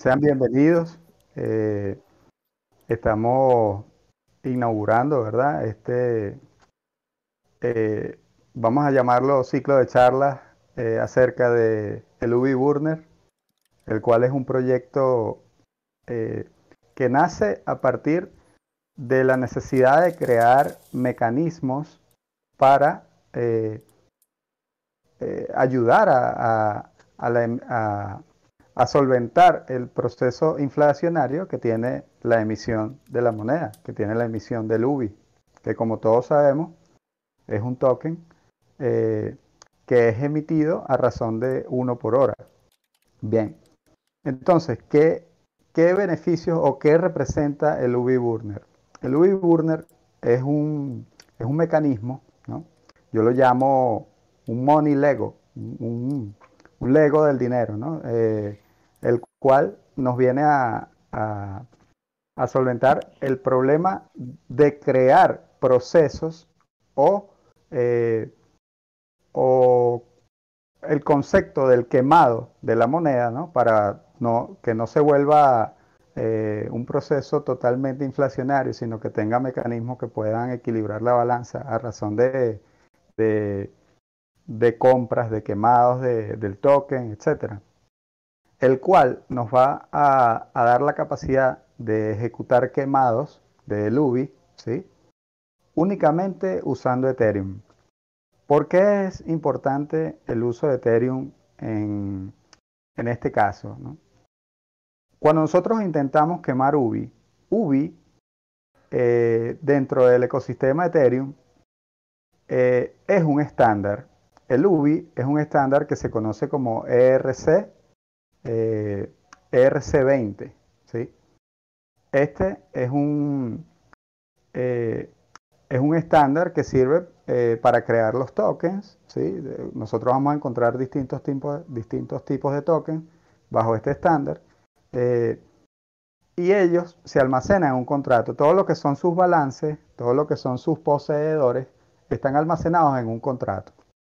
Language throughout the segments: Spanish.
Sean bienvenidos. Eh, Estamos inaugurando, ¿verdad? Eh, vamos a llamarlo ciclo de charlas acerca de el UV Burner, el cual es un proyecto eh, que nace a partir de la necesidad de crear mecanismos para ayudar a solventar el proceso inflacionario que tiene la emisión de la moneda, que tiene la emisión del UBI, que como todos sabemos es un token eh, que es emitido a razón de 1 por hora. Bien, entonces, ¿qué beneficios o qué representa el UBI Burner? El UBI Burner es un mecanismo, ¿no? Yo lo llamo un money Lego, un Lego del dinero, ¿no? El cual nos viene a solventar el problema de crear procesos o, eh, o el concepto del quemado de la moneda, ¿no? Para que no se vuelva un proceso totalmente inflacionario, sino que tenga mecanismos que puedan equilibrar la balanza a razón de, de compras, de quemados del token, etcétera. El cual nos va a dar la capacidad de ejecutar quemados de UBI, ¿sí? Únicamente usando Ethereum. ¿Por qué es importante el uso de Ethereum en este caso, ¿no? Cuando nosotros intentamos quemar UBI dentro del ecosistema Ethereum es un estándar. El UBI es un estándar que se conoce como ERC20, ¿sí? Este eh, es un estándar que sirve para crear los tokens, ¿sí? Nosotros vamos a encontrar distintos tipos de tokens bajo este estándar. Eh, y ellos se almacenan en un contrato. Todo lo que son sus balances, todo lo que son sus poseedores, están almacenados en un contrato.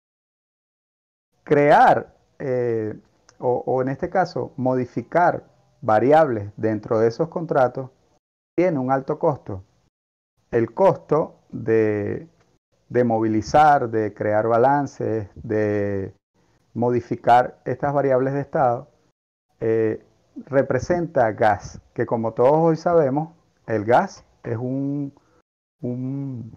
Crear, o en este caso, modificar variables dentro de esos contratos tiene un alto costo. El costo de movilizar, de crear balances, de modificar estas variables de estado, representa gas, que como todos hoy sabemos, el gas es un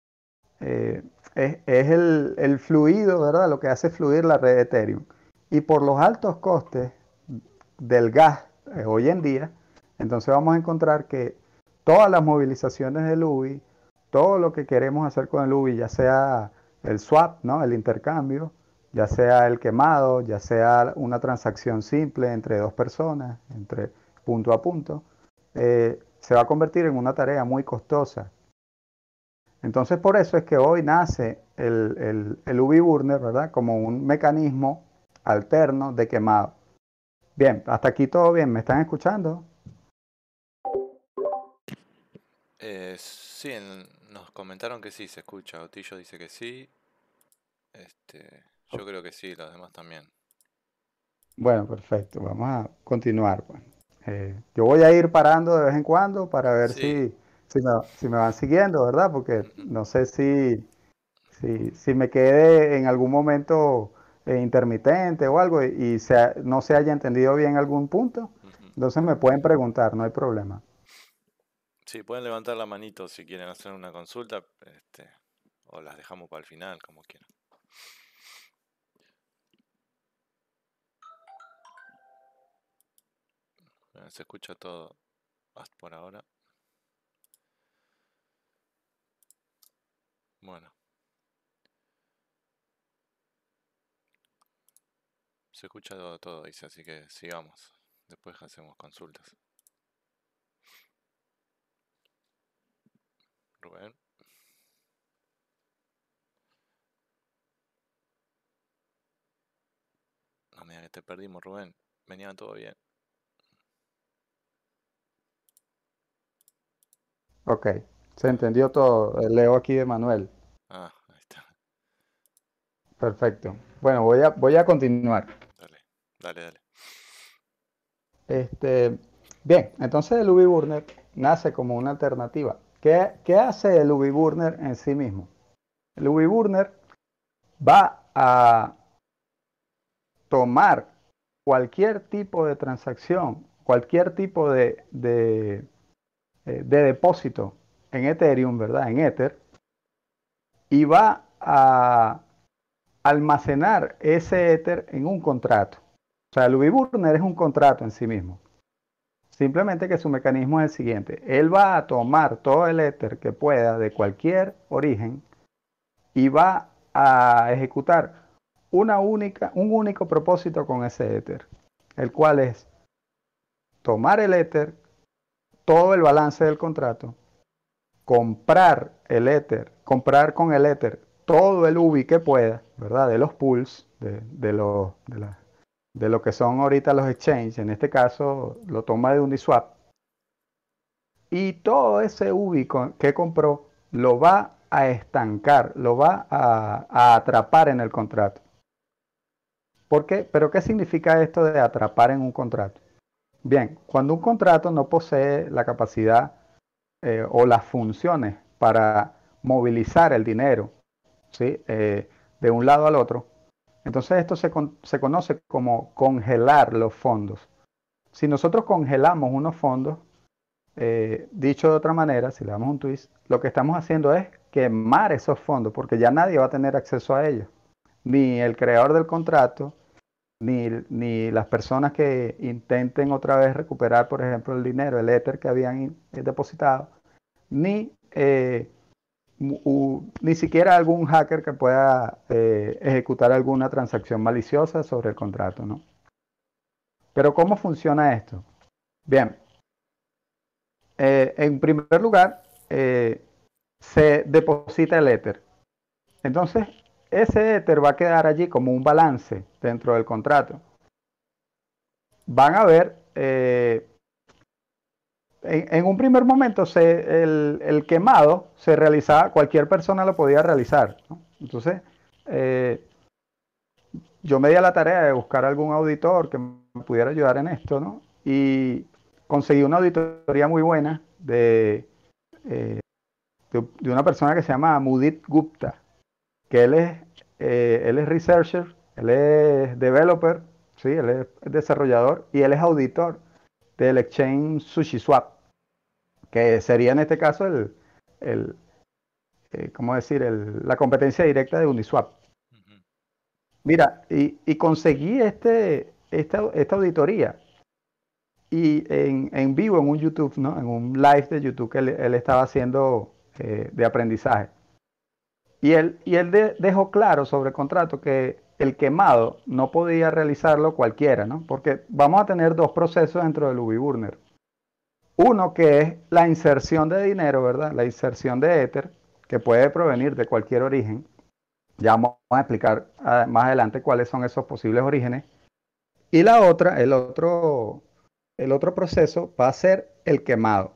es el fluido, ¿verdad? Lo que hace fluir la red de Ethereum. Y por los altos costes del gas hoy en día, entonces vamos a encontrar que todas las movilizaciones del UBI, todo lo que queremos hacer con el UBI, ya sea el swap, ¿no? El intercambio, ya sea el quemado, ya sea una transacción simple entre dos personas, entre punto a punto, se va a convertir en una tarea muy costosa. Entonces, por eso es que hoy nace el UV Burner, ¿verdad? Como un mecanismo alterno de quemado. Bien, hasta aquí todo bien. ¿Me están escuchando? Sí, nos comentaron que sí se escucha. Otillo dice que sí. Yo creo que sí, los demás también. Bueno, perfecto. Vamos a continuar, pues. Yo voy a ir parando de vez en cuando para ver Sí. si me van siguiendo, ¿verdad? Porque Ujú, no sé si me quede en algún momento intermitente o algo y no se haya entendido bien algún punto. ujú. Entonces me pueden preguntar, no hay problema. Sí, pueden levantar la manito si quieren hacer una consulta, o las dejamos para el final, como quieran. Se escucha todo hasta por ahora. Bueno, se escucha todo, dice, así que sigamos. Después hacemos consultas. Rubén, no me digas que te perdimos, Rubén. Venía todo bien. Ok, se Ah, entendió todo. Leo aquí de Manuel. ahí está. Perfecto. Bueno, voy a continuar. Dale, dale. Este, bien, entonces el UV Burner nace como una alternativa. ¿Qué hace el UV Burner en sí mismo? El UV Burner va a tomar cualquier tipo de transacción, cualquier tipo de depósito en Ethereum, ¿verdad? En Ether, y va a almacenar ese Ether en un contrato. O sea, el UV Burner es un contrato en sí mismo. Simplemente que su mecanismo es el siguiente. Él va a tomar todo el Ether que pueda de cualquier origen y va a ejecutar un único propósito con ese Ether, el cual es tomar el Ether, todo el balance del contrato, comprar el Ether, comprar con el Ether todo el UBI que pueda, ¿verdad? De los pools, de lo que son ahorita los exchanges, en este caso lo toma de Uniswap, y todo ese UBI que compró lo va a estancar, lo va a atrapar en el contrato. ¿Por qué? ¿Pero qué significa esto de atrapar en un contrato? Bien, cuando un contrato no posee la capacidad o las funciones para movilizar el dinero, ¿sí? De un lado al otro, entonces esto se conoce como congelar los fondos. Si nosotros congelamos unos fondos, dicho de otra manera, si le damos un twist, lo que estamos haciendo es quemar esos fondos porque ya nadie va a tener acceso a ellos. Ni el creador del contrato, ni las personas que intenten otra vez recuperar, por ejemplo, el dinero, el Ether que habían depositado, ni, ni siquiera algún hacker que pueda ejecutar alguna transacción maliciosa sobre el contrato, ¿no? Pero ¿cómo funciona esto? Bien, en primer lugar, se deposita el Ether. Entonces, ese Ether va a quedar allí como un balance dentro del contrato. Van a ver, en un primer momento, el quemado se realizaba, cualquier persona lo podía realizar, ¿no? Entonces, yo me di a la tarea de buscar algún auditor que me pudiera ayudar en esto, ¿no? Y conseguí una auditoría muy buena de una persona que se llama Mudit Gupta, que él es researcher, él es developer, ¿sí? Él es desarrollador y él es auditor del exchange SushiSwap, que sería en este caso el ¿cómo decir? La competencia directa de Uniswap. Ujú. Mira, y conseguí esta auditoría y en vivo en un YouTube, ¿no? En un live de YouTube que él estaba haciendo de aprendizaje. Y él dejó claro sobre el contrato que el quemado no podía realizarlo cualquiera, ¿no? Porque vamos a tener dos procesos dentro del UV Burner. Uno que es la inserción de dinero, ¿verdad? La inserción de Ether, que puede provenir de cualquier origen. Ya vamos a explicar más adelante cuáles son esos posibles orígenes. Y la otra, el otro proceso va a ser el quemado.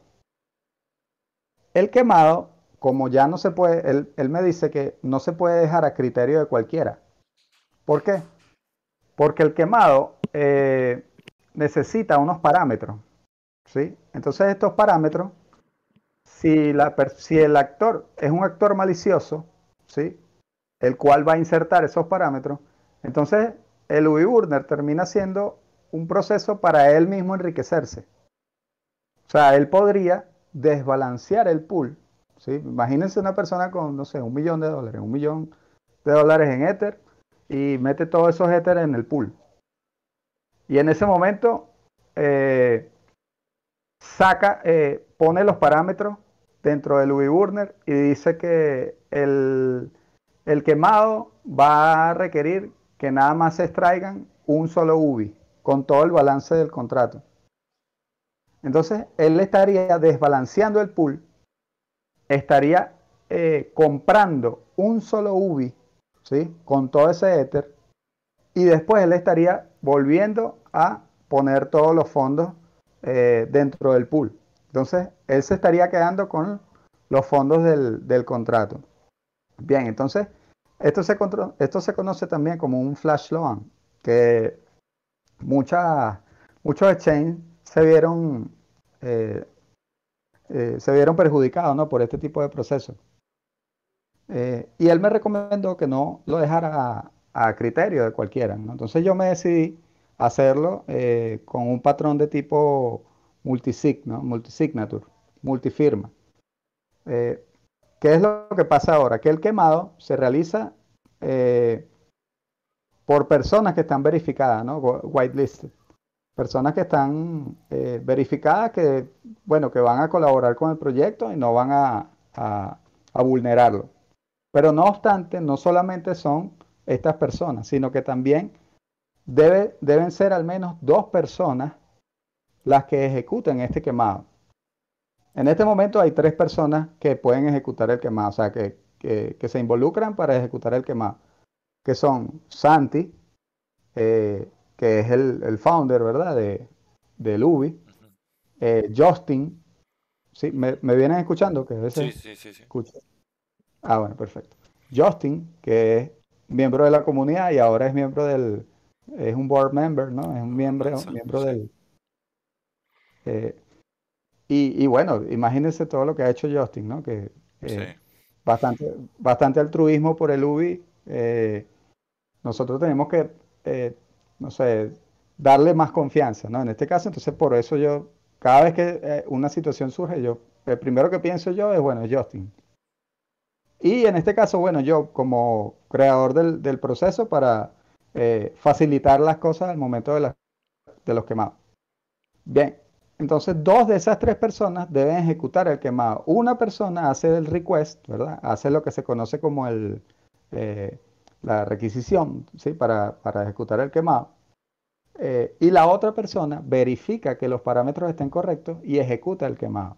El quemado, como ya no se puede, él me dice que no se puede dejar a criterio de cualquiera. ¿Por qué? Porque el quemado necesita unos parámetros, ¿sí? Entonces estos parámetros, si el actor es un actor malicioso, ¿sí? El cual va a insertar esos parámetros, entonces el UV Burner termina siendo un proceso para él mismo enriquecerse. O sea, él podría desbalancear el pool, ¿sí? Imagínense una persona con, no sé, $1 millón, $1 millón en Ether y mete todos esos Ether en el pool. Y en ese momento pone los parámetros dentro del UV Burner y dice que el quemado va a requerir que nada más se extraigan un solo UVI con todo el balance del contrato. Entonces, él estaría desbalanceando el pool, estaría comprando un solo UVI, ¿sí? Con todo ese Ether, y después él estaría volviendo a poner todos los fondos dentro del pool. Entonces, él se estaría quedando con los fondos del contrato. Bien, entonces, esto se conoce también como un flash loan, que muchas, muchos exchanges eh, se vieron perjudicados, ¿no? Por este tipo de procesos. Y él me recomendó que no lo dejara a criterio de cualquiera, ¿no? Entonces yo me decidí hacerlo con un patrón de tipo multisig, ¿no? Multisignature, multifirma. Eh, ¿Qué es lo que pasa ahora? Que el quemado se realiza eh, por personas que están verificadas, ¿no? Whitelisted. Personas que están verificadas que, bueno, que van a colaborar con el proyecto y no van a vulnerarlo. Pero no obstante, no solamente son estas personas, sino que también deben ser al menos dos personas las que ejecuten este quemado. En este momento hay tres personas que pueden ejecutar el quemado, o sea, que se involucran para ejecutar el quemado, que son Santi, que es el founder, ¿verdad? De Lubi, Ujú. Justin, ¿sí? ¿Me vienen escuchando? Que a veces Sí, sí, sí, sí. escucho. Ah, bueno, perfecto. Justin, que es miembro de la comunidad y ahora es es un board member, ¿no? Es un Con miembro, Mensa, miembro sí, del... eh, y bueno, imagínense todo lo que ha hecho Justin, ¿no? Que sí. bastante altruismo por el UBI. Nosotros tenemos que, eh, no sé, darle más confianza, ¿no? En este caso, entonces por eso yo, cada vez que una situación surge, el primero que pienso yo es, bueno, es Justin. Y en este caso, bueno, yo como creador del proceso para facilitar las cosas al momento de los quemados. Bien, entonces dos de esas tres personas deben ejecutar el quemado. Una persona hace el request, ¿verdad? Hace lo que se conoce como eh, la requisición, ¿sí? Para ejecutar el quemado. Y la otra persona verifica que los parámetros estén correctos y ejecuta el quemado.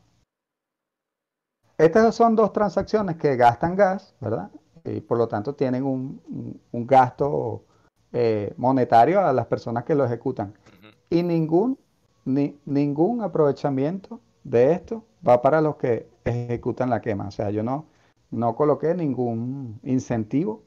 Estas son dos transacciones que gastan gas, ¿verdad? Y por lo tanto tienen un gasto monetario a las personas que lo ejecutan. Ujú. Y ningún aprovechamiento de esto va para los que ejecutan la quema. O sea, yo no coloqué ningún incentivo,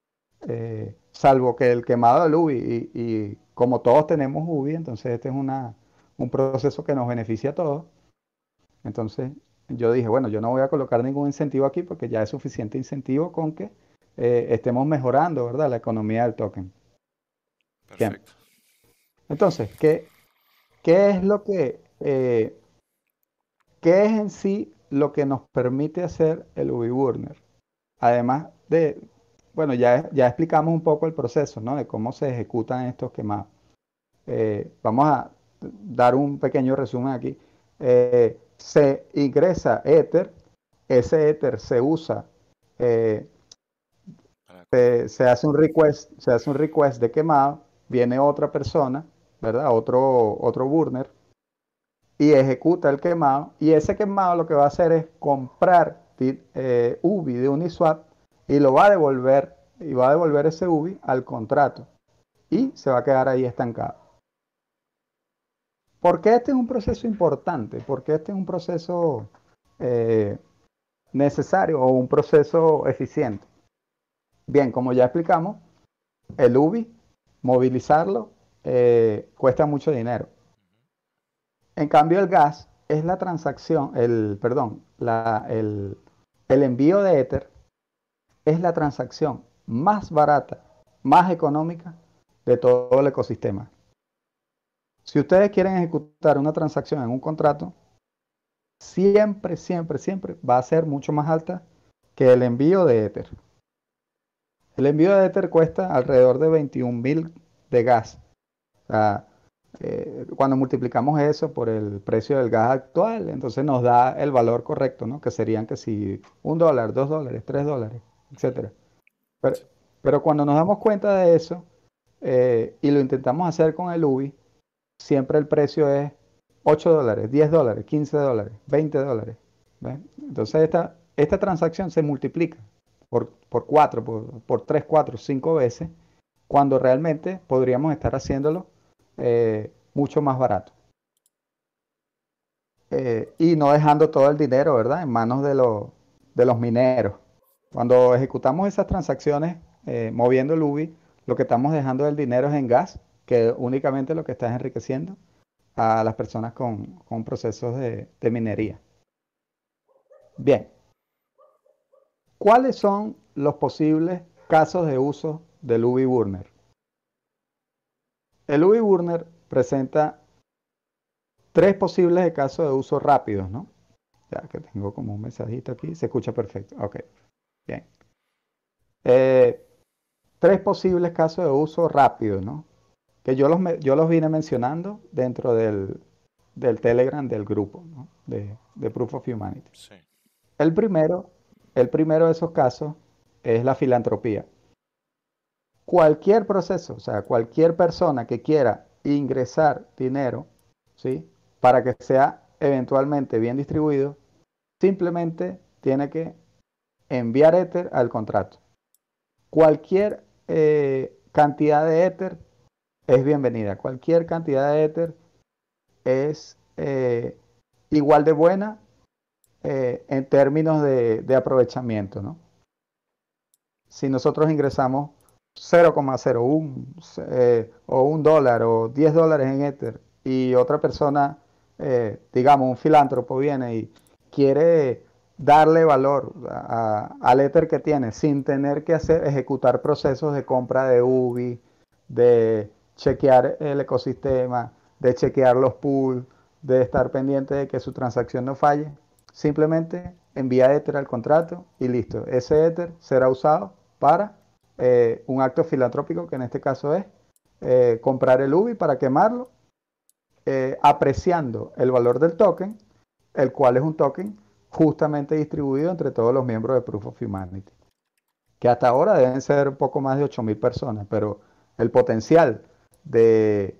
salvo que el quemado del UBI. Y como todos tenemos UBI, entonces este es un proceso que nos beneficia a todos. Entonces yo dije, bueno, yo no voy a colocar ningún incentivo aquí porque ya es suficiente incentivo con que estemos mejorando, ¿verdad? La economía del token. Bien. Perfecto. Entonces, ¿qué es qué es en sí lo que nos permite hacer el UBI Burner? Además de, bueno, ya explicamos un poco el proceso, ¿no? De cómo se ejecutan estos quemados. Vamos a dar un pequeño resumen aquí. Se ingresa Ether, ese Ether se usa, eh, Para se hace un request de quemado, viene otra persona, ¿verdad? Otro burner y ejecuta el quemado. Y ese quemado lo que va a hacer es comprar UBI de Uniswap y lo va a devolver, y va a devolver ese UBI al contrato y se va a quedar ahí estancado. ¿Por qué este es un proceso importante? ¿Por qué este es un proceso eh, necesario o un proceso eficiente? Bien, como ya explicamos, el UBI, movilizarlo, cuesta mucho dinero. En cambio, el gas es la transacción, perdón, el envío de Ether es la transacción más barata, más económica de todo el ecosistema. Si ustedes quieren ejecutar una transacción en un contrato, siempre va a ser mucho más alta que el envío de Ether. El envío de Ether cuesta alrededor de 21.000 de gas. O sea, cuando multiplicamos eso por el precio del gas actual, entonces nos da el valor correcto, ¿no? Que serían que si $1, $2, $3, etcétera. Pero, sí. pero cuando nos damos cuenta de eso y lo intentamos hacer con el UBI, siempre el precio es $8, $10, $15, $20. ¿Ves? Entonces esta transacción se multiplica por 4, por 3, 4, 5 veces, cuando realmente podríamos estar haciéndolo mucho más barato. Y no dejando todo el dinero, ¿verdad?, en manos de los mineros. Cuando ejecutamos esas transacciones moviendo el UBI, lo que estamos dejando del dinero es en gas, que únicamente lo que está es enriqueciendo a las personas con procesos de minería. Bien, ¿cuáles son los posibles casos de uso del UV Burner? El UV Burner presenta tres posibles casos de uso rápidos, ¿no? Ya que tengo como un mensajito aquí, se escucha perfecto. Ok, bien. Eh, tres posibles casos de uso rápido, ¿no? Que yo los vine mencionando dentro del Telegram del grupo, ¿no? De Proof of Humanity. Sí. El primero, el primero de esos casos es la filantropía. Cualquier proceso, o sea, cualquier persona que quiera ingresar dinero, ¿sí? Para que sea eventualmente bien distribuido, simplemente tiene que enviar Ether al contrato. Cualquier cantidad de Ether es bienvenida. Cualquier cantidad de Ether es igual de buena en términos de aprovechamiento, ¿no? Si nosotros ingresamos 0,01 o $1 o $10 en Ether y otra persona, digamos un filántropo, viene y quiere darle valor al Ether que tiene sin tener que ejecutar procesos de compra de UBI, de chequear el ecosistema, de chequear los pools, de estar pendiente de que su transacción no falle, simplemente envía Ether al contrato y listo. Ese Ether será usado para un acto filantrópico, que en este caso es comprar el UBI para quemarlo, apreciando el valor del token, el cual es un token justamente distribuido entre todos los miembros de Proof of Humanity, que hasta ahora deben ser un poco más de 8.000 personas, pero el potencial de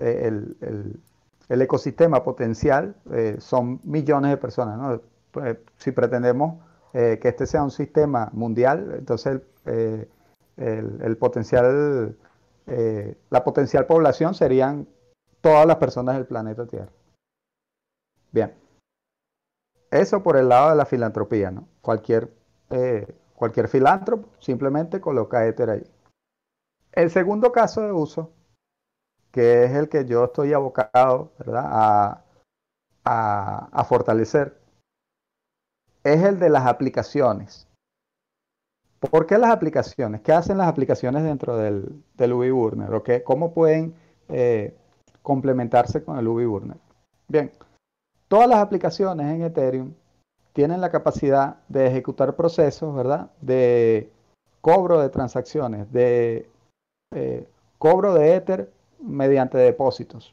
el ecosistema potencial son millones de personas, ¿no? Pues, si pretendemos que este sea un sistema mundial, entonces el potencial, la potencial población serían todas las personas del planeta Tierra. Bien, eso por el lado de la filantropía, ¿no? Cualquier filántropo simplemente coloca Ether ahí. El segundo caso de uso, que es el que yo estoy abocado, ¿verdad?, a fortalecer, es el de las aplicaciones. ¿Por qué las aplicaciones? ¿Qué hacen las aplicaciones dentro del UV Burner? ¿O cómo pueden complementarse con el UV Burner? Bien, todas las aplicaciones en Ethereum tienen la capacidad de ejecutar procesos, ¿verdad?, de cobro de transacciones, de cobro de Ether mediante depósitos.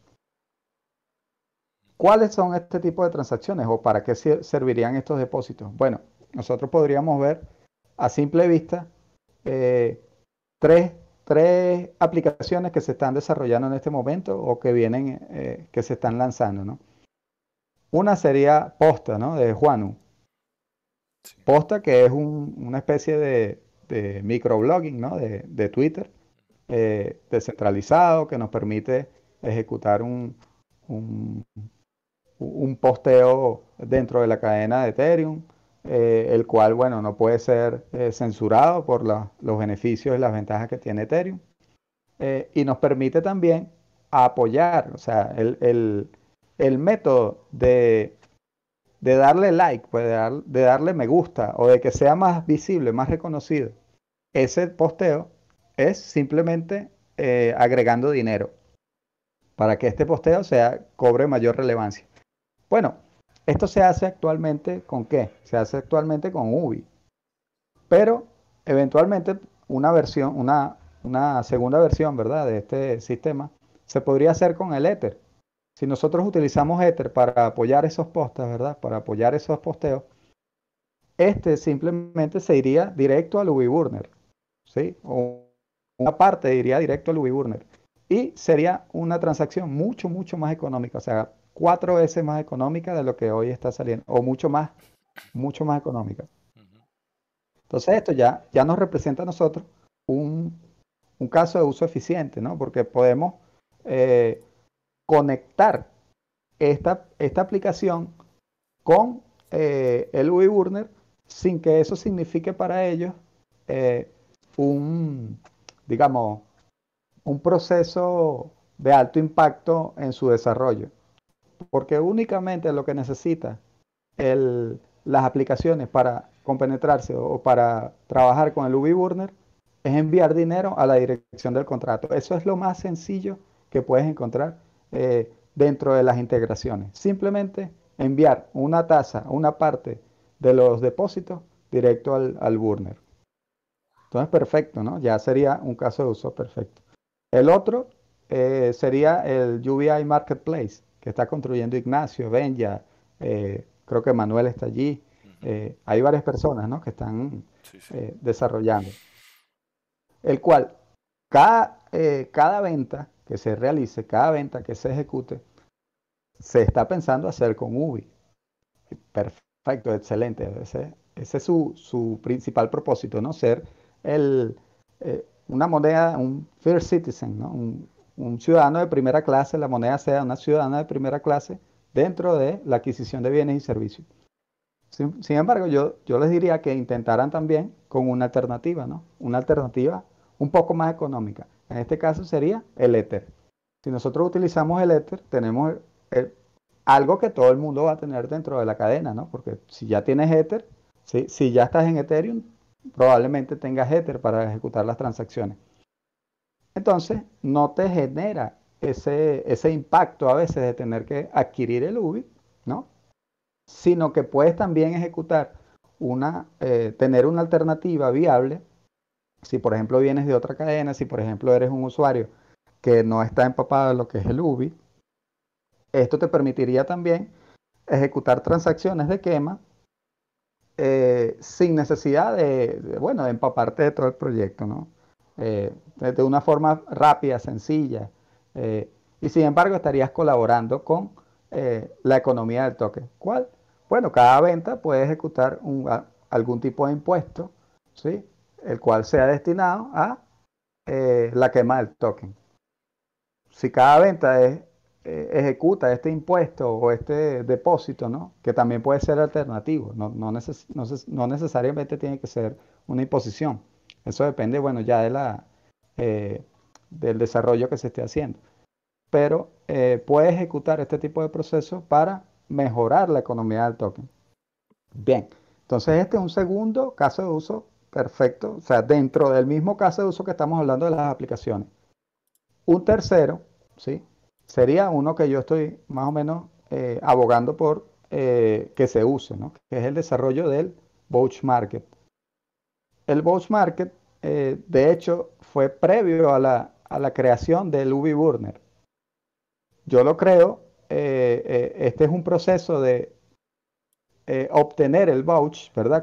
¿Cuáles son este tipo de transacciones o para qué servirían estos depósitos? Bueno, nosotros podríamos ver a simple vista eh, tres, tres aplicaciones que se están desarrollando en este momento o que vienen, que se están lanzando, ¿no? Una sería Posta, ¿no? De Juanu. Sí. Posta, que es una especie de microblogging, ¿no? De Twitter, descentralizado, que nos permite ejecutar un, un posteo dentro de la cadena de Ethereum, el cual, bueno, no puede ser censurado por los beneficios y las ventajas que tiene Ethereum. Y nos permite también apoyar, o sea, el método de darle like, pues de darle me gusta o de que sea más visible, más reconocido ese posteo es simplemente agregando dinero para que este posteo cobre mayor relevancia. Bueno, esto se hace actualmente ¿con qué? Se hace actualmente con UBI, pero eventualmente una segunda versión, ¿verdad?, de este sistema se podría hacer con el Ether. Si nosotros utilizamos Ether para apoyar esos postes, ¿verdad?, para apoyar esos posteos, este simplemente se iría directo al UBI Burner, ¿sí? O una parte iría directo al UBI Burner. Y sería una transacción mucho, mucho más económica, o sea, 4 veces más económica de lo que hoy está saliendo, o mucho más económica. Ujú. Entonces esto ya nos representa a nosotros un, un caso de uso eficiente, ¿no? Porque podemos eh, conectar esta aplicación con el UV Burner sin que eso signifique para ellos eh, un, digamos, un proceso de alto impacto en su desarrollo. porque únicamente lo que necesita las aplicaciones para compenetrarse o para trabajar con el UV Burner es enviar dinero a la dirección del contrato. Eso es lo más sencillo que puedes encontrar dentro de las integraciones. Simplemente enviar una tasa, una parte de los depósitos directo al burner. Entonces, perfecto, ¿no? Ya sería un caso de uso perfecto. El otro sería el UBI Marketplace, que está construyendo Ignacio, Benja, creo que Manuel está allí. Ujú. Hay varias personas, ¿no?, que están Sí, sí. desarrollando. El cual, cada venta que se realice, cada venta que se ejecute, se está pensando hacer con UBI. Perfecto, excelente. Ese es su principal propósito, ¿no? Ser una moneda, un first citizen, ¿no? Un ciudadano de primera clase, la moneda sea una ciudadana de primera clase dentro de la adquisición de bienes y servicios. Sin embargo, yo les diría que intentaran también con una alternativa, ¿no? Una alternativa un poco más económica. En este caso sería el Ether. Si nosotros utilizamos el Ether, tenemos el- algo que todo el mundo va a tener dentro de la cadena, ¿no? Porque si ya tienes Ether, si ya estás en Ethereum, probablemente tengas Ether para ejecutar las transacciones. Entonces, no te genera ese impacto a veces de tener que adquirir el UBI, ¿no? Sino que puedes también ejecutar tener una alternativa viable. Si por ejemplo vienes de otra cadena, si por ejemplo eres un usuario que no está empapado en lo que es el UBI, esto te permitiría también ejecutar transacciones de quema sin necesidad bueno, de empaparte de todo el proyecto, ¿no? De una forma rápida, sencilla. Y sin embargo estarías colaborando con la economía del token. ¿Cuál? Bueno, cada venta puede ejecutar algún tipo de impuesto, ¿sí? El cual sea destinado a la quema del token. Si cada venta ejecuta este impuesto o este depósito, ¿no?, que también puede ser alternativo, no necesariamente tiene que ser una imposición. Eso depende, bueno, ya eh, del desarrollo que se esté haciendo. Pero puede ejecutar este tipo de procesos para mejorar la economía del token. Bien, entonces este es un segundo caso de uso perfecto, o sea, dentro del mismo caso de uso que estamos hablando de las aplicaciones. Un tercero, ¿sí?, sería uno que yo estoy más o menos abogando por que se use, ¿no?, que es el desarrollo del Vouch Market. El Vouch Market, de hecho, fue previo a la creación del UV Burner. Yo lo creo, este es un proceso de obtener el vouch, ¿verdad?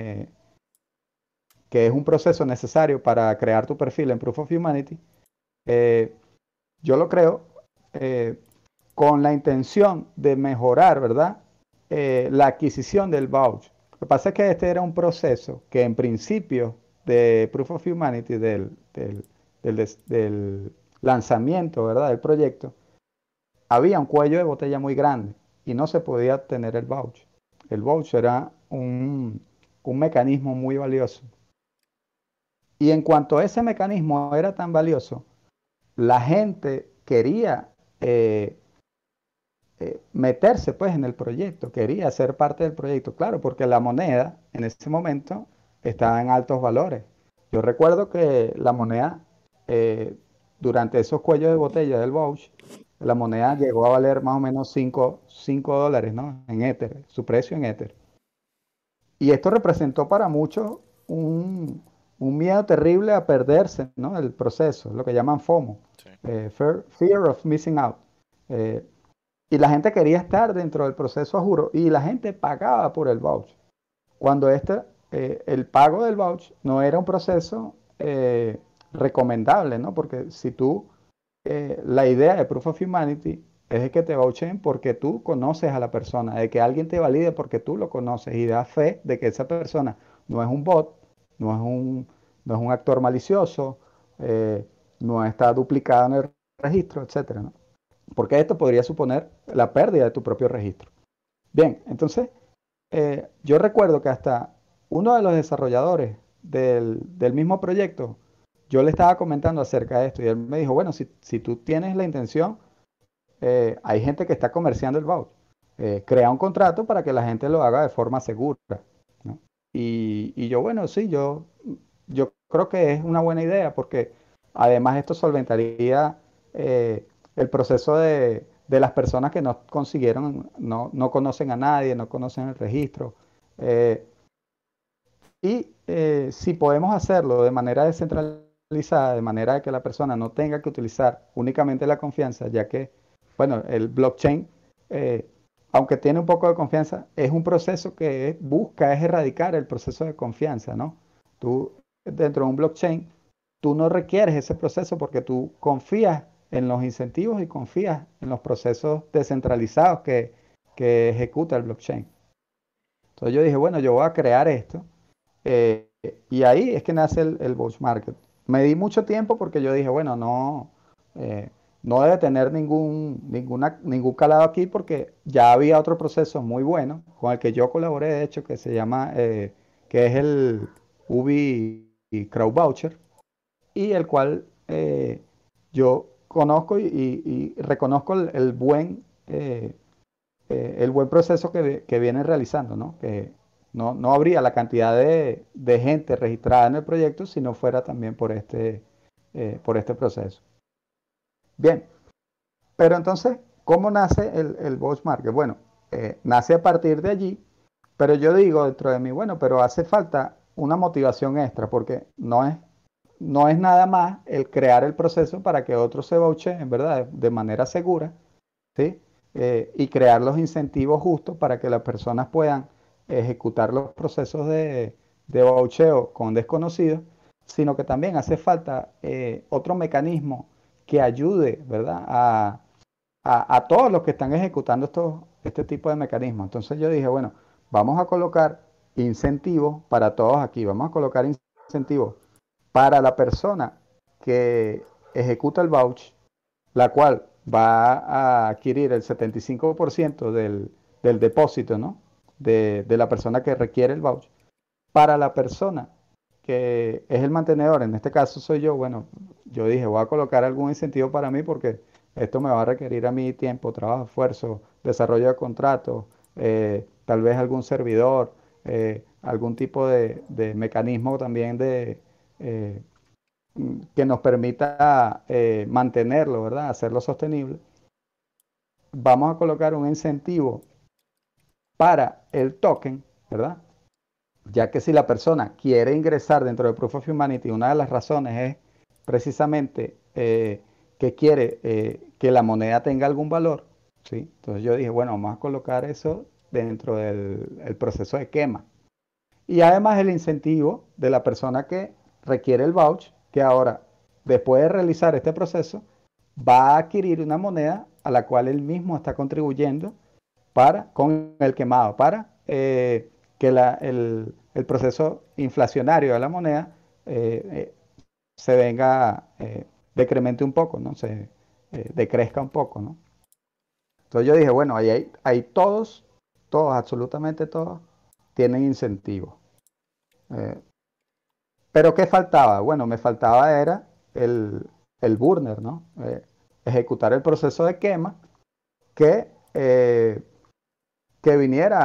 Que es un proceso necesario para crear tu perfil en Proof of Humanity. Eh, yo lo creo eh, con la intención de mejorar, ¿verdad?, la adquisición del vouch. Lo que pasa es que este era un proceso que en principio de Proof of Humanity, del lanzamiento, ¿verdad?, del proyecto, había un cuello de botella muy grande y no se podía obtener el vouch. El vouch era un mecanismo muy valioso. Y en cuanto a ese mecanismo era tan valioso, la gente quería meterse pues en el proyecto, quería ser parte del proyecto, claro, porque la moneda en ese momento estaba en altos valores. Yo recuerdo que la moneda, eh, durante esos cuellos de botella del vouch, la moneda llegó a valer más o menos cinco dólares, ¿no?, en Ether, su precio en Ether. Y esto representó para muchos un miedo terrible a perderse, ¿no?, el proceso, lo que llaman FOMO, Sí. Fear of Missing Out. Eh, y la gente quería estar dentro del proceso a juro y la gente pagaba por el vouch. Cuando el pago del vouch no era un proceso recomendable, ¿no? Porque si tú, la idea de Proof of Humanity es de que te vouchen porque tú conoces a la persona, de que alguien te valide porque tú lo conoces y da fe de que esa persona no es un bot, no es no es un actor malicioso, no está duplicado en el registro, etcétera, ¿no? Porque esto podría suponer la pérdida de tu propio registro. Bien, entonces yo recuerdo que hasta uno de los desarrolladores del mismo proyecto, yo le estaba comentando acerca de esto y él me dijo, bueno, si tú tienes la intención, hay gente que está comerciando el voucher. Crea un contrato para que la gente lo haga de forma segura, ¿no? Y yo, bueno, sí, yo creo que es una buena idea porque además esto solventaría el proceso de las personas que no consiguieron, no conocen a nadie, no conocen el registro. eh, si podemos hacerlo de manera descentralizada, de manera de que la persona no tenga que utilizar únicamente la confianza, ya que, bueno, el blockchain, eh, aunque tiene un poco de confianza, es un proceso que busca, es erradicar el proceso de confianza, ¿no? Tú, dentro de un blockchain, tú no requieres ese proceso porque tú confías en los incentivos y confías en los procesos descentralizados que ejecuta el blockchain. Entonces yo dije, bueno, yo voy a crear esto eh, y ahí es que nace el Bulge Market. Me di mucho tiempo porque yo dije, bueno, eh, no debe tener ningún calado aquí porque ya había otro proceso muy bueno con el que yo colaboré, de hecho, que se llama, que es el Ubi Crowd Voucher, y el cual yo conozco y reconozco el buen proceso que vienen realizando, ¿no? Que no habría la cantidad de gente registrada en el proyecto si no fuera también por este proceso. Bien, pero entonces, ¿cómo nace el Bosch Market? Bueno, nace a partir de allí, pero yo digo dentro de mí, bueno, pero hace falta una motivación extra, porque no es nada más el crear el proceso para que otros se vouchen, ¿verdad? De manera segura, ¿sí? Y crear los incentivos justos para que las personas puedan ejecutar los procesos de voucheo con desconocidos, sino que también hace falta otro mecanismo que ayude, ¿verdad? A todos los que están ejecutando este tipo de mecanismos. Entonces yo dije, bueno, vamos a colocar incentivos para todos aquí, vamos a colocar incentivos para la persona que ejecuta el voucher, la cual va a adquirir el 75% del depósito, ¿no? De la persona que requiere el voucher. Para la persona que es el mantenedor, en este caso soy yo, bueno, yo dije, voy a colocar algún incentivo para mí porque esto me va a requerir a mí tiempo, trabajo, esfuerzo, desarrollo de contratos, tal vez algún servidor, algún tipo de mecanismo también eh, que nos permita mantenerlo, ¿verdad? Hacerlo sostenible. Vamos a colocar un incentivo para el token, ¿verdad? Ya que si la persona quiere ingresar dentro de Proof of Humanity, una de las razones es precisamente que quiere que la moneda tenga algún valor, ¿sí? Entonces yo dije, bueno, vamos a colocar eso dentro del proceso de quema. Y además el incentivo de la persona que requiere el voucher, que ahora, después de realizar este proceso, va a adquirir una moneda a la cual él mismo está contribuyendo con el quemado, para que el proceso inflacionario de la moneda se venga, decremente un poco, ¿no? Decrezca un poco, ¿no? Entonces yo dije, bueno, ahí todos, absolutamente todos, tienen incentivos. Eh, pero ¿qué faltaba? Bueno, me faltaba era el burner, ¿no? Ejecutar el proceso de quema que, eh, que viniera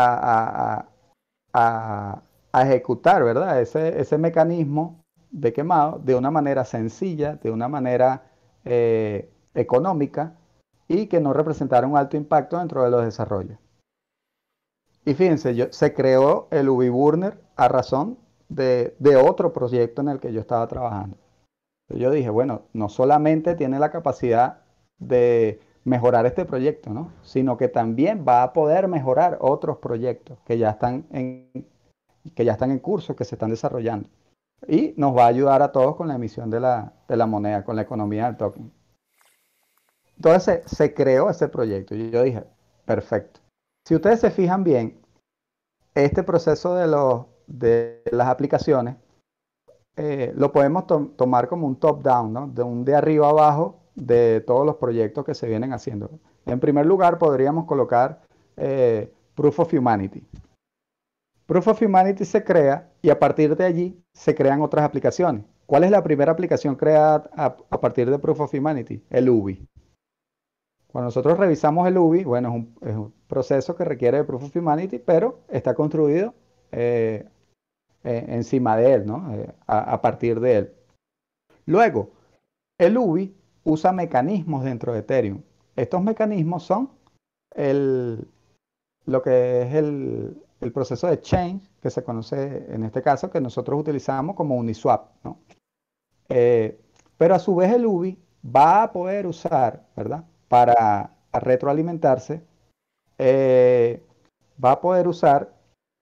a ejecutar, ¿verdad? Ese mecanismo de quemado de una manera sencilla, de una manera económica y que no representara un alto impacto dentro de los desarrollos. Y fíjense, se creó el UbiBurner a razón de otro proyecto en el que yo estaba trabajando. Yo dije, bueno, no solamente tiene la capacidad de mejorar este proyecto, ¿no? Sino que también va a poder mejorar otros proyectos que ya están en curso, que se están desarrollando. Y nos va a ayudar a todos con la emisión de la moneda, con la economía del token. Entonces se creó ese proyecto y yo dije, perfecto. Si ustedes se fijan bien, este proceso de las aplicaciones lo podemos tomar como un top-down, ¿no? De arriba abajo de todos los proyectos que se vienen haciendo. En primer lugar, podríamos colocar Proof of Humanity. Proof of Humanity se crea y a partir de allí se crean otras aplicaciones. ¿Cuál es la primera aplicación creada a partir de Proof of Humanity? El UBI. Cuando nosotros revisamos el UBI, bueno, es un proceso que requiere de Proof of Humanity, pero está construido eh, encima de él, ¿no? A partir de él. Luego, el UBI usa mecanismos dentro de Ethereum. Estos mecanismos son el, lo que es el proceso de change, que se conoce en este caso, que nosotros utilizamos como Uniswap, ¿no? Eh, pero a su vez el UBI va a poder usar, ¿verdad? Para retroalimentarse, eh, va a poder usar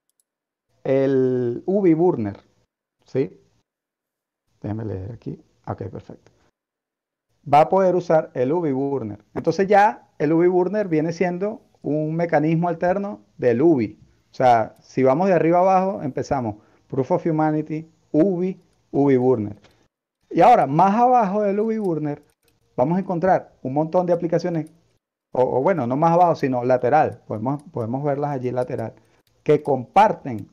el UBI Burner, ¿sí? Déjenme leer aquí. Ok, perfecto. Va a poder usar el UBI Burner. Entonces ya el UBI Burner viene siendo un mecanismo alterno del UBI. O sea, si vamos de arriba abajo, empezamos Proof of Humanity, UBI, UBI Burner. Y ahora, más abajo del UBI Burner, vamos a encontrar un montón de aplicaciones, o bueno, no más abajo, sino lateral, podemos verlas allí lateral, que comparten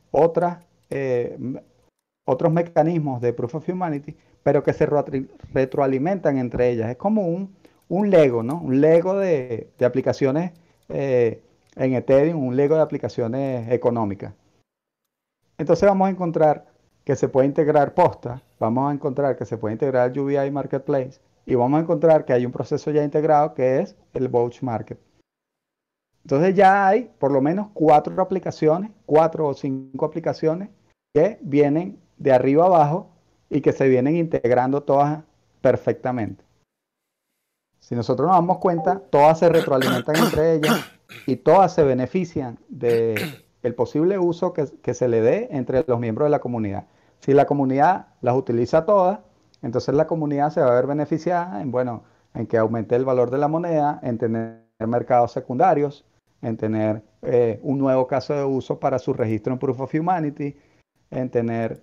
otros mecanismos de Proof of Humanity, pero que se retroalimentan entre ellas. Es como un Lego, ¿no? Un Lego de aplicaciones en Ethereum, un Lego de aplicaciones económicas. Entonces vamos a encontrar que se puede integrar Posta, vamos a encontrar que se puede integrar UBI Marketplace y vamos a encontrar que hay un proceso ya integrado que es el Vouch Market. Entonces ya hay por lo menos 4 aplicaciones, 4 o 5 aplicaciones que vienen de arriba abajo y que se vienen integrando todas perfectamente. Si nosotros nos damos cuenta, todas se retroalimentan entre ellas y todas se benefician del posible uso que se le dé entre los miembros de la comunidad. Si la comunidad las utiliza todas, entonces la comunidad se va a ver beneficiada en, bueno, en que aumente el valor de la moneda, en tener mercados secundarios, en tener un nuevo caso de uso para su registro en Proof of Humanity, en tener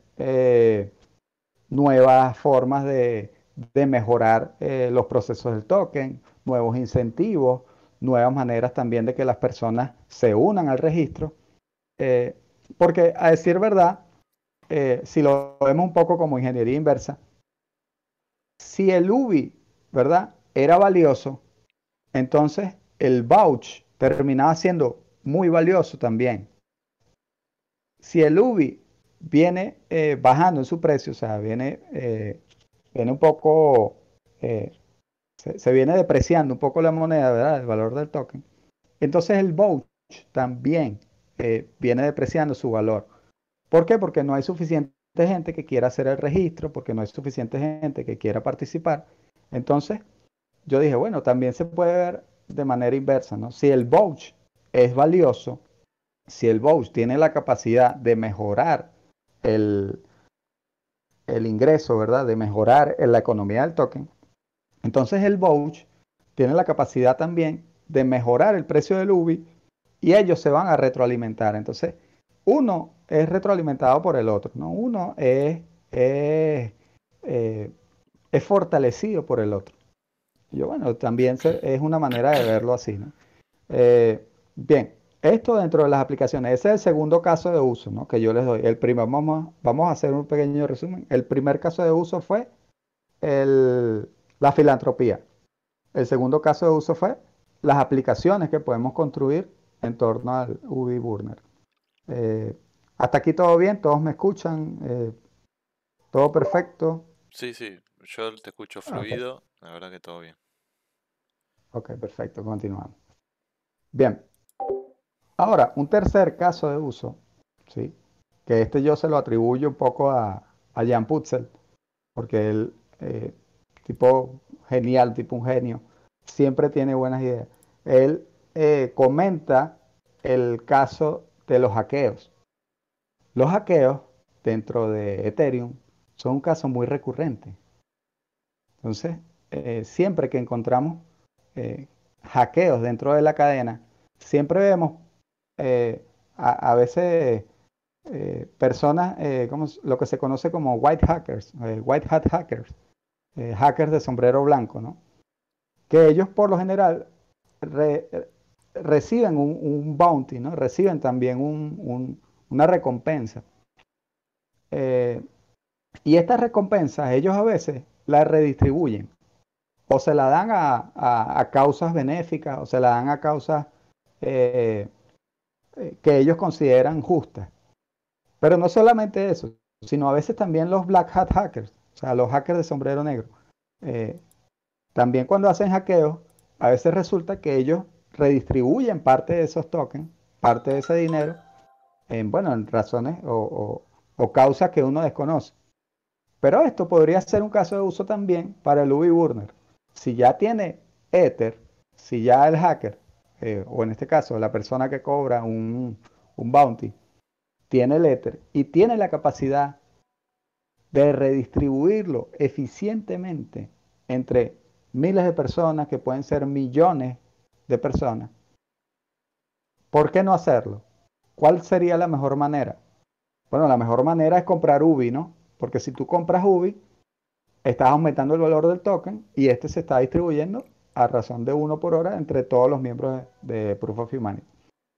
nuevas formas de mejorar los procesos del token, nuevos incentivos, nuevas maneras también de que las personas se unan al registro. eh, Porque a decir verdad, si lo vemos un poco como ingeniería inversa, si el UBI, ¿verdad?, era valioso, entonces el vouch terminaba siendo muy valioso también. Si el UBI viene bajando en su precio, o sea, viene un poco, eh, se viene depreciando un poco la moneda, ¿verdad? El valor del token. Entonces el vouch también viene depreciando su valor. ¿Por qué? Porque no hay suficiente gente que quiera hacer el registro, porque no hay suficiente gente que quiera participar. Entonces, yo dije, bueno, también se puede ver de manera inversa, ¿no? Si el vouch es valioso, si el vouch tiene la capacidad de mejorar el, el ingreso, ¿verdad? De mejorar la economía del token, entonces el vouch tiene la capacidad también de mejorar el precio del UBI y ellos se van a retroalimentar. Entonces, uno es retroalimentado por el otro, ¿no? Uno es, eh, es fortalecido por el otro. Y yo, bueno, también es una manera de verlo así, ¿no? Bien, esto dentro de las aplicaciones, ese es el segundo caso de uso, ¿no?, que yo les doy. El primer, vamos a hacer un pequeño resumen. El primer caso de uso fue la filantropía. El segundo caso de uso fue las aplicaciones que podemos construir en torno al UV Burner. Eh, Hasta aquí todo bien, todos me escuchan, todo perfecto. Sí, sí, yo te escucho Ok, fluido, la verdad que todo bien. ok, perfecto, continuamos. Bien, ahora un tercer caso de uso, ¿sí? Que este yo se lo atribuyo un poco a Jan Putzel, porque él, tipo genial, tipo un genio, siempre tiene buenas ideas. Él comenta el caso de los hackeos. Los hackeos dentro de Ethereum son un caso muy recurrente. Entonces, siempre que encontramos hackeos dentro de la cadena, siempre vemos eh, a veces personas, lo que se conoce como white hackers, white hat hackers, hackers de sombrero blanco, ¿no? Que ellos por lo general re- reciben un bounty, ¿no? Reciben también una recompensa. Eh, y estas recompensas ellos a veces las redistribuyen. o se la dan a causas benéficas, o se la dan a causas eh, que ellos consideran justas. Pero no solamente eso, sino a veces también los black hat hackers, o sea, los hackers de sombrero negro. eh, También cuando hacen hackeos, a veces resulta que ellos redistribuyen parte de esos tokens, parte de ese dinero, bueno, en razones o causas que uno desconoce. Pero esto podría ser un caso de uso también para el UV Burner. Si ya tiene Ether, si ya el hacker, o en este caso la persona que cobra un bounty, tiene el Ether y tiene la capacidad de redistribuirlo eficientemente entre miles de personas, que pueden ser millones de personas, ¿por qué no hacerlo? ¿Cuál sería la mejor manera? Bueno, la mejor manera es comprar UBI, ¿no? Porque si tú compras UBI, estás aumentando el valor del token y este se está distribuyendo a razón de 1 por hora entre todos los miembros de Proof of Humanity.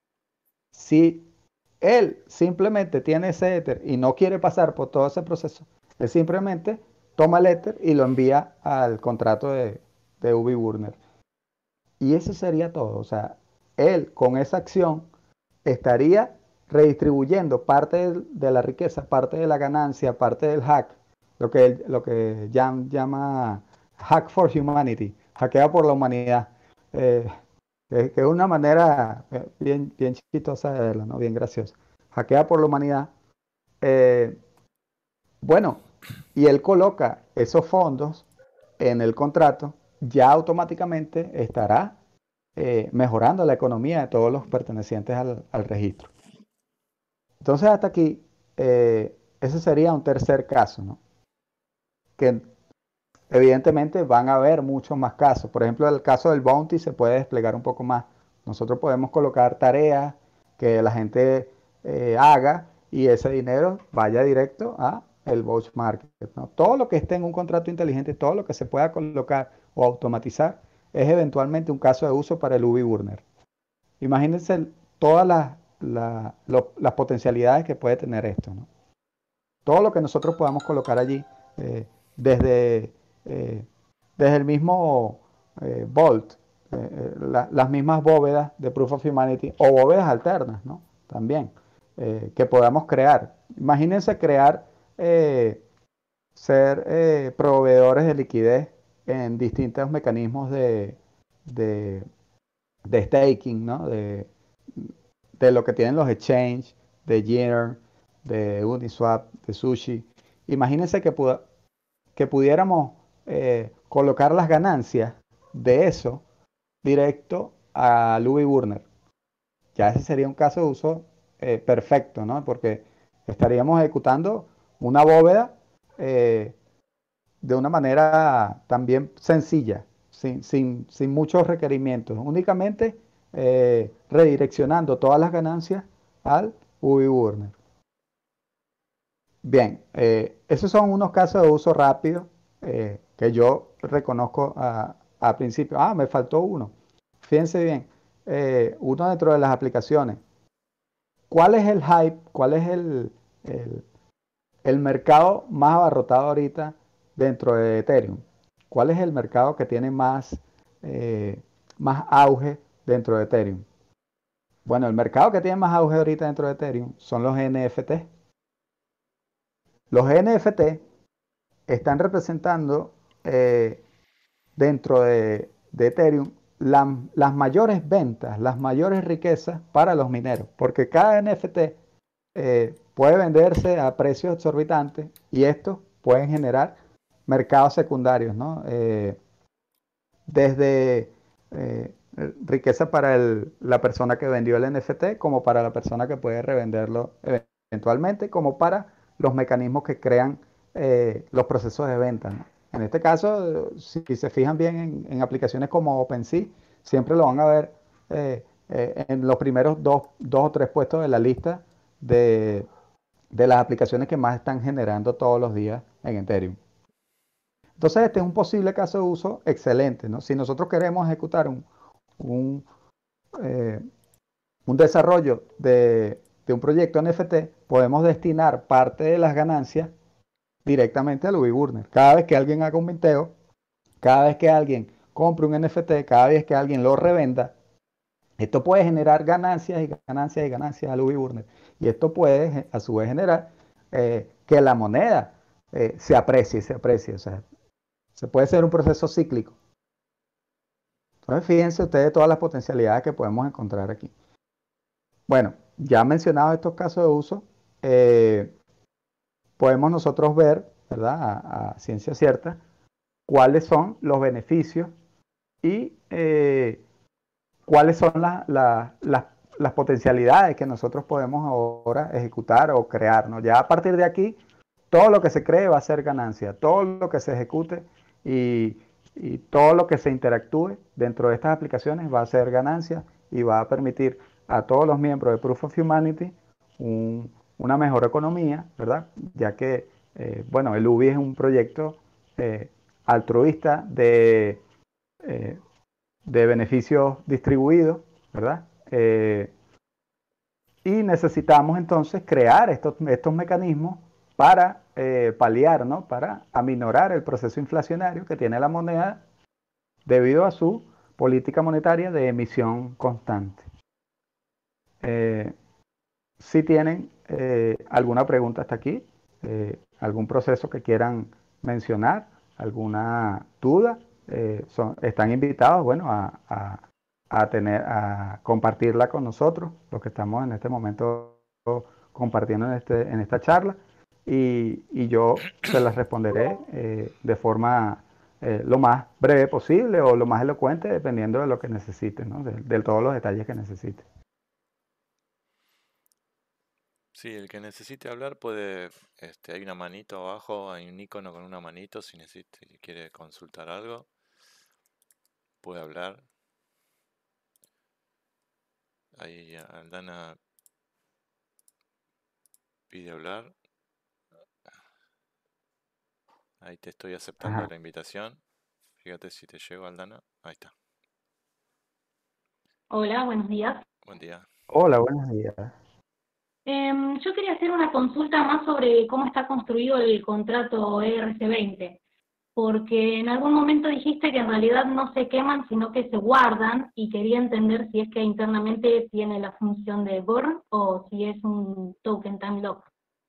Si él simplemente tiene ese Ether y no quiere pasar por todo ese proceso, él simplemente toma el Ether y lo envía al contrato de UBI Burner. Y eso sería todo. O sea, él con esa acción estaría redistribuyendo parte de la riqueza, parte de la ganancia, parte del hack, lo que Jan llama hack for humanity, hackea por la humanidad, eh, que es una manera bien, bien chistosa de verlo, ¿no? Bien graciosa. Hackea por la humanidad. Eh, bueno, y él coloca esos fondos en el contrato, ya automáticamente estará mejorando la economía de todos los pertenecientes al registro. Entonces, hasta aquí, ese sería un tercer caso, ¿no? Que evidentemente van a haber muchos más casos. Por ejemplo, el caso del bounty se puede desplegar un poco más. Nosotros podemos colocar tareas que la gente haga y ese dinero vaya directo a el Vouch Market, ¿no? Todo lo que esté en un contrato inteligente, todo lo que se pueda colocar o automatizar, es eventualmente un caso de uso para el UBI Burner. Imagínense todas las potencialidades que puede tener esto, ¿no? Todo lo que nosotros podamos colocar allí, eh, desde, eh, desde el mismo Vault, las mismas bóvedas de Proof of Humanity o bóvedas alternas, ¿no? También, que podamos crear. Imagínense crear, ser proveedores de liquidez en distintos mecanismos de, de staking, ¿no? De lo que tienen los exchanges, de Yearn, de Uniswap, de Sushi. Imagínense que pudiéramos colocar las ganancias de eso directo a Louis Burner. Ya ese sería un caso de uso perfecto, ¿no? Porque estaríamos ejecutando una bóveda eh, de una manera también sencilla, sin muchos requerimientos, únicamente redireccionando todas las ganancias al UBI Burner. Bien, esos son unos casos de uso rápido que yo reconozco a principio. Ah, me faltó uno. Fíjense bien, uno dentro de las aplicaciones. ¿Cuál es el hype? ¿Cuál es el, el mercado más abarrotado ahorita dentro de Ethereum? ¿Cuál es el mercado que tiene más auge dentro de Ethereum? Bueno, el mercado que tiene más auge ahorita dentro de Ethereum son los NFT. Los NFT están representando dentro de Ethereum las mayores ventas, las mayores riquezas para los mineros, porque cada NFT puede venderse a precios exorbitantes y estos pueden generar mercados secundarios, ¿no? Desde riqueza para la persona que vendió el NFT, como para la persona que puede revenderlo eventualmente, como para los mecanismos que crean los procesos de venta, ¿no? En este caso, si se fijan bien en aplicaciones como OpenSea, siempre lo van a ver en los primeros dos o tres puestos de la lista de, de las aplicaciones que más están generando todos los días en Ethereum. Entonces, este es un posible caso de uso excelente, ¿no? Si nosotros queremos ejecutar un, eh, un desarrollo de un proyecto NFT, podemos destinar parte de las ganancias directamente al UBI Burner. Cada vez que alguien haga un minteo, Cada vez que alguien compre un NFT, cada vez que alguien lo revenda, esto puede generar ganancias y ganancias y ganancias al UBI Burner. Y esto puede, a su vez, generar que la moneda se aprecie, se aprecie. O sea, se puede ser un proceso cíclico. Entonces, fíjense ustedes todas las potencialidades que podemos encontrar aquí. Bueno, ya mencionado estos casos de uso, eh, podemos nosotros ver, ¿verdad? A ciencia cierta, cuáles son los beneficios y cuáles son las potencialidades que nosotros podemos ahora ejecutar o crear, ¿no? Ya a partir de aquí, todo lo que se cree va a ser ganancia, todo lo que se ejecute y todo lo que se interactúe dentro de estas aplicaciones va a ser ganancia y va a permitir a todos los miembros de Proof of Humanity una mejor economía, ¿verdad? Ya que, bueno, el UBI es un proyecto altruista eh, de beneficios distribuidos, ¿verdad? Y necesitamos entonces crear estos mecanismos para paliar, ¿no? Para aminorar el proceso inflacionario que tiene la moneda debido a su política monetaria de emisión constante. Si tienen alguna pregunta hasta aquí, algún proceso que quieran mencionar, alguna duda, están invitados, bueno, a compartirla con nosotros, los que estamos en este momento compartiendo en esta charla, y yo se las responderé de forma lo más breve posible o lo más elocuente, dependiendo de lo que necesiten, ¿no? De todos los detalles que necesiten. Sí, el que necesite hablar puede, hay una manito abajo, hay un icono con una manito, si quiere consultar algo, puede hablar. Ahí Aldana pide hablar. Ahí te estoy aceptando Ajá. la invitación. Fíjate si te llego, Aldana. Ahí está. Hola, buenos días. Buen día. Hola, buenos días. Yo quería hacer una consulta más sobre cómo está construido el contrato ERC20, porque en algún momento dijiste que en realidad no se queman, sino que se guardan, y quería entender si es que internamente tiene la función de burn o si es un token time lock.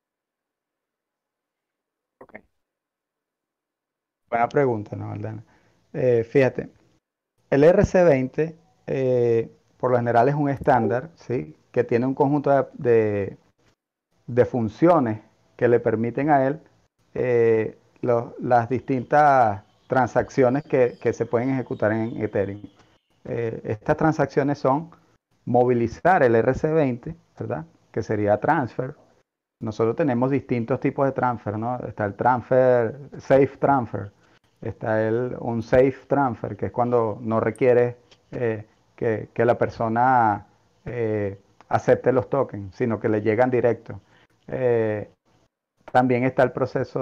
Okay. Buena pregunta, ¿no, Aldana? Fíjate, el RC20 por lo general es un estándar, ¿sí? Que tiene un conjunto de funciones que le permiten a él las distintas transacciones que se pueden ejecutar en Ethereum. Estas transacciones son movilizar el RC20, ¿verdad? Que sería transfer. Nosotros tenemos distintos tipos de transfer, ¿no? Está el transfer, safe transfer, está un safe transfer, que es cuando no requiere que la persona acepte los tokens, sino que le llegan directo. Eh, También está el proceso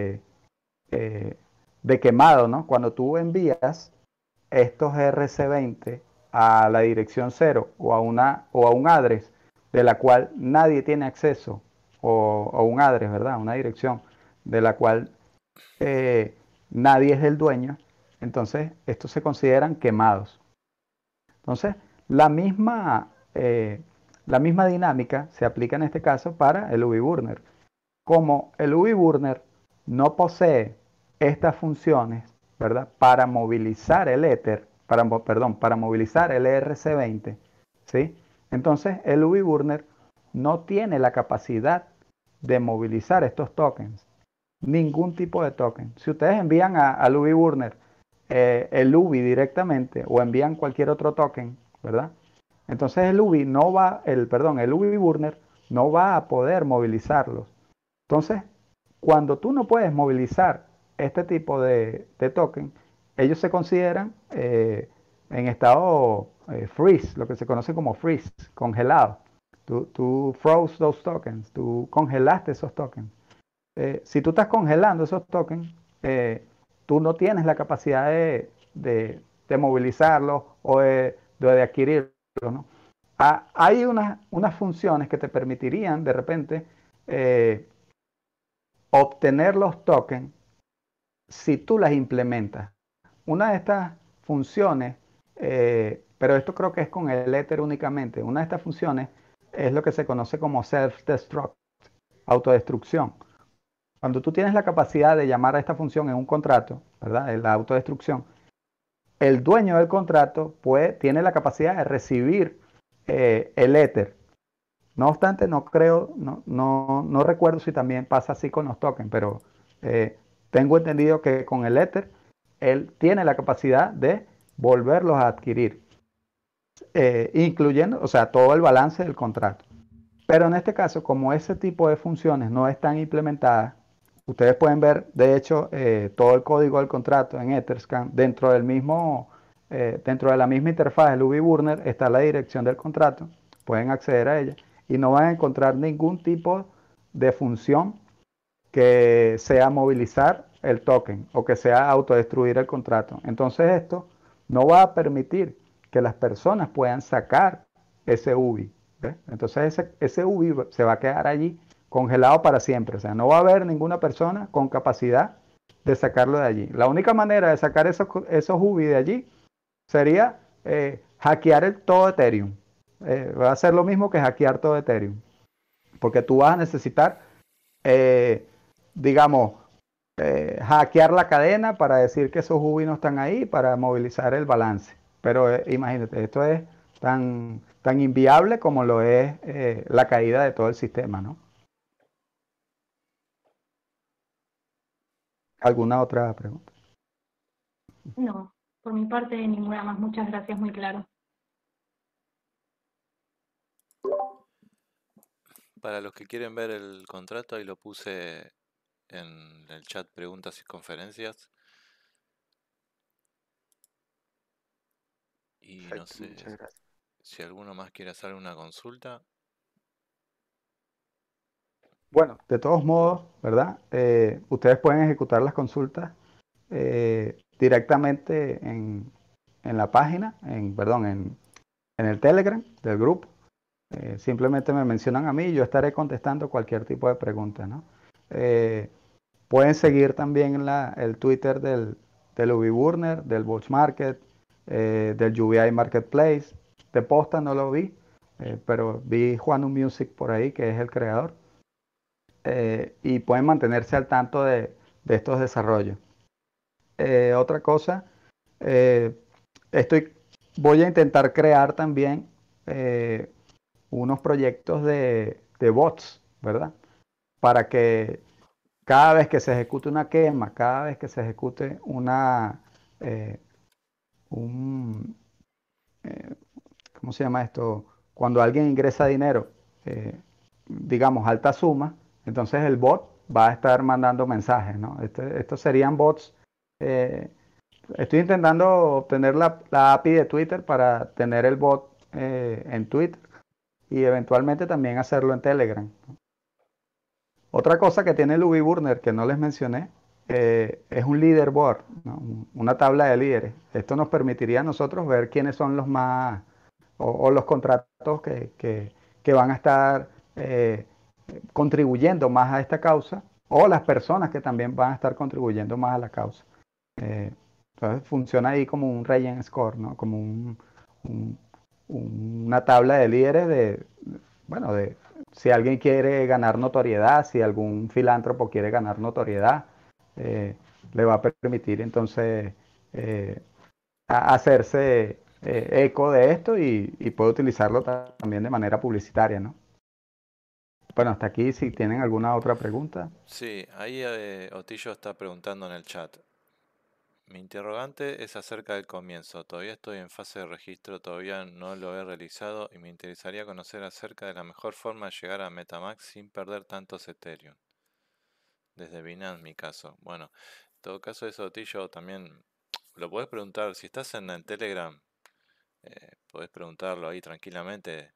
de quemado, ¿no? Cuando tú envías estos RC20 a la dirección 0 o a un address de la cual nadie tiene acceso, o un address, ¿verdad? Una dirección de la cual nadie es el dueño, entonces estos se consideran quemados. Entonces, la misma dinámica se aplica en este caso para el UBI Burner. Como el UBI Burner no posee estas funciones, ¿verdad? Para movilizar el Ether, para movilizar el ERC20, ¿sí? Entonces el UBI Burner no tiene la capacidad de movilizar estos tokens, ningún tipo de token. Si ustedes envían al UBI Burner el UBI directamente o envían cualquier otro token, ¿verdad? Entonces el UBI Burner no va a poder movilizarlos. Entonces, cuando tú no puedes movilizar este tipo de token, ellos se consideran en estado freeze, lo que se conoce como freeze, congelado. Tú froze those tokens, tú congelaste esos tokens. Si tú estás congelando esos tokens, tú no tienes la capacidad de movilizarlos o de adquirirlos, ¿no? Hay unas funciones que te permitirían de repente obtener los tokens si tú las implementas, una de estas funciones, pero esto creo que es con el Ether únicamente, una de estas funciones es lo que se conoce como self-destruct, autodestrucción. Cuando tú tienes la capacidad de llamar a esta función en un contrato, ¿verdad? En la autodestrucción, el dueño del contrato tiene la capacidad de recibir el Ether. No obstante, no recuerdo si también pasa así con los tokens, pero tengo entendido que con el Ether él tiene la capacidad de volverlos a adquirir, incluyendo, o sea, todo el balance del contrato. Pero en este caso, como ese tipo de funciones no están implementadas, ustedes pueden ver, de hecho, todo el código del contrato en Etherscan dentro del mismo, dentro de la misma interfaz del UV Burner está la dirección del contrato, pueden acceder a ella y no van a encontrar ningún tipo de función que sea movilizar el token o que sea autodestruir el contrato. Entonces esto no va a permitir que las personas puedan sacar ese UBI. ¿Ves? Entonces ese UBI se va a quedar allí congelado para siempre. O sea, no va a haber ninguna persona con capacidad de sacarlo de allí. La única manera de sacar esos UBI de allí sería hackear todo Ethereum. Va a ser lo mismo que hackear todo Ethereum. Porque tú vas a necesitar, digamos, hackear la cadena para decir que esos UBI no están ahí, para movilizar el balance. Pero imagínate, esto es tan inviable como lo es la caída de todo el sistema, ¿no? ¿Alguna otra pregunta? No, por mi parte ninguna más. Muchas gracias, muy claro. Para los que quieren ver el contrato, ahí lo puse en el chat preguntas y conferencias. Y no Perfecto, sé muchas gracias. si alguno más quiere hacer una consulta. Bueno, de todos modos, ¿verdad? Ustedes pueden ejecutar las consultas directamente en la página, en el Telegram del grupo. Simplemente me mencionan a mí y yo estaré contestando cualquier tipo de pregunta, ¿no? Pueden seguir también el Twitter del UV Burner, del Bulls Market, del UVI Marketplace. De Posta no lo vi, pero vi Juanu Music por ahí, que es el creador. Y pueden mantenerse al tanto de estos desarrollos. Otra cosa, eh, estoy, voy a intentar crear también unos proyectos de bots, ¿verdad? Para que cada vez que se ejecute una quema, cada vez que se ejecute eh, un, eh, ¿cómo se llama esto? Cuando alguien ingresa dinero, digamos alta suma, entonces el bot va a estar mandando mensajes, ¿no? Estos serían bots. eh, Estoy intentando obtener la API de Twitter para tener el bot en Twitter y eventualmente también hacerlo en Telegram. Otra cosa que tiene el UV Burner que no les mencioné es un leaderboard, ¿no? Una tabla de líderes. Esto nos permitiría a nosotros ver quiénes son los más o los contratos que van a estar contribuyendo más a esta causa o las personas que también van a estar contribuyendo más a la causa. Eh, entonces funciona ahí como un Regen Score, ¿no? Como un, una tabla de líderes bueno, de si alguien quiere ganar notoriedad, si algún filántropo quiere ganar notoriedad, eh, le va a permitir entonces eh, hacerse eco de esto y puede utilizarlo también de manera publicitaria, ¿no? Bueno, hasta aquí, si tienen alguna otra pregunta. Sí, ahí Otillo está preguntando en el chat. Mi interrogante es acerca del comienzo. Todavía estoy en fase de registro, todavía no lo he realizado y me interesaría conocer acerca de la mejor forma de llegar a MetaMask sin perder tantos Ethereum. Desde Binance, mi caso. Bueno, en todo caso eso, Otillo, también lo podés preguntar. Si estás en el Telegram, podés preguntarlo ahí tranquilamente.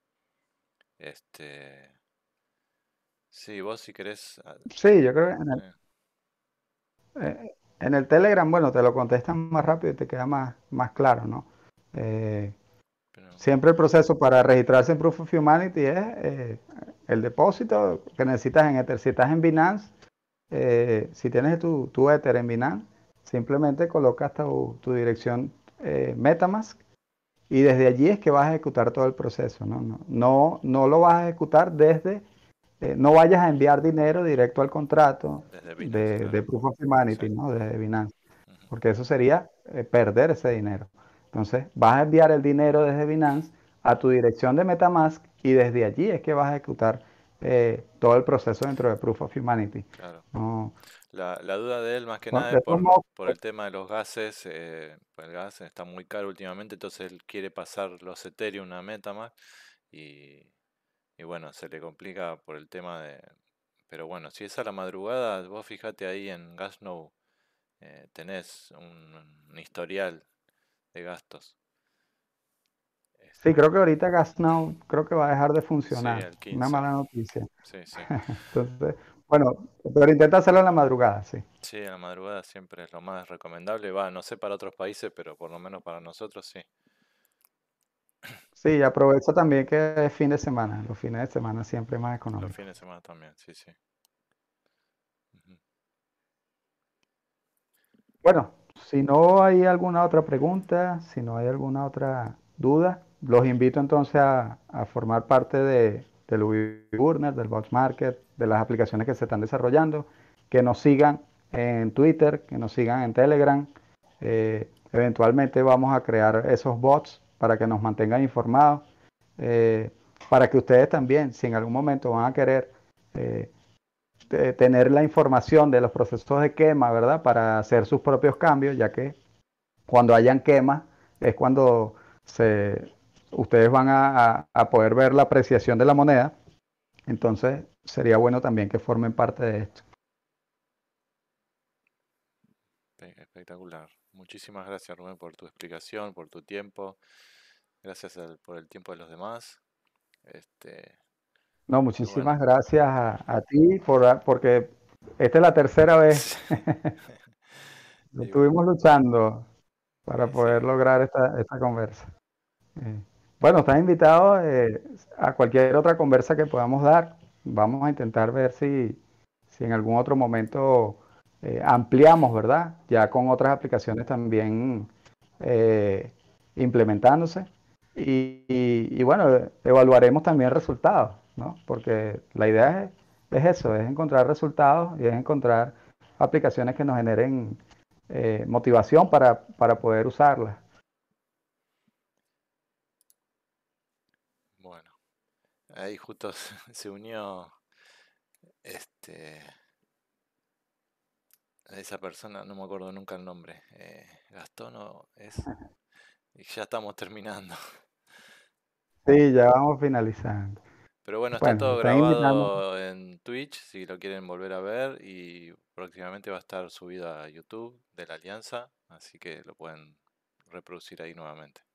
Sí, vos si querés... Sí, yo creo que sí, en el Telegram, bueno, te lo contestan más rápido y te queda más claro, ¿no? Eh, pero... Siempre el proceso para registrarse en Proof of Humanity es el depósito que necesitas en Ether. Si estás en Binance, si tienes tu Ether en Binance, simplemente colocas tu dirección MetaMask y desde allí es que vas a ejecutar todo el proceso, ¿no? No lo vas a ejecutar no vayas a enviar dinero directo al contrato Desde Binance, claro. de Proof of Humanity, Sí. ¿no? Desde Binance, Ujú. porque eso sería perder ese dinero. Entonces, vas a enviar el dinero desde Binance a tu dirección de MetaMask y desde allí es que vas a ejecutar todo el proceso dentro de Proof of Humanity. Claro. ¿No? La duda de él más que Bueno, nada es de todos modos, por el tema de los gases. Pues el gas está muy caro últimamente, entonces él quiere pasar los Ethereum a MetaMask y, y bueno, se le complica por el tema de... Pero bueno, si es a la madrugada, vos fíjate ahí en GasNow, tenés un historial de gastos. sí, Este, creo que ahorita GasNow creo que va a dejar de sí, funcionar. el Una 15. mala noticia. Sí, sí. Entonces, bueno, pero intenta hacerlo en la madrugada, sí. Sí, a la madrugada siempre es lo más recomendable. Va, no sé para otros países, pero por lo menos para nosotros sí. Sí, aprovecha también que es fin de semana. Los fines de semana siempre es más Los económico. fines de semana también, sí, sí. Ujú. Bueno, si no hay alguna otra pregunta, si no hay alguna otra duda, los invito entonces a formar parte del Burner, del Box Market, de las aplicaciones que se están desarrollando, que nos sigan en Twitter, que nos sigan en Telegram. Eventualmente vamos a crear esos bots para que nos mantengan informados, eh, para que ustedes también, si en algún momento van a querer eh, tener la información de los procesos de quema, ¿verdad? Para hacer sus propios cambios, ya que cuando hayan quemas es cuando se, ustedes van a poder ver la apreciación de la moneda. Entonces sería bueno también que formen parte de esto. Espectacular. Muchísimas gracias, Rubén, por tu explicación, por tu tiempo. Gracias por el tiempo de los demás. Este, No, y bueno. muchísimas gracias a ti porque esta es la tercera vez. Y bueno, Estuvimos luchando para y sí, poder lograr esta conversa. Eh, bueno, estás invitado a cualquier otra conversa que podamos dar. Vamos a intentar ver si en algún otro momento ampliamos, ¿verdad? Ya con otras aplicaciones también eh, implementándose. Y bueno, evaluaremos también resultados, ¿no? Porque la idea es eso, es encontrar resultados y es encontrar aplicaciones que nos generen motivación para poder usarlas. bueno. Ahí justo se unió este esa persona, no me acuerdo nunca el nombre. Gastón es. Y ya estamos terminando. Sí, ya vamos finalizando. Pero bueno, está Bueno, todo están invitando. grabado en Twitch si lo quieren volver a ver y próximamente va a estar subido a YouTube de la Alianza, así que lo pueden reproducir ahí nuevamente.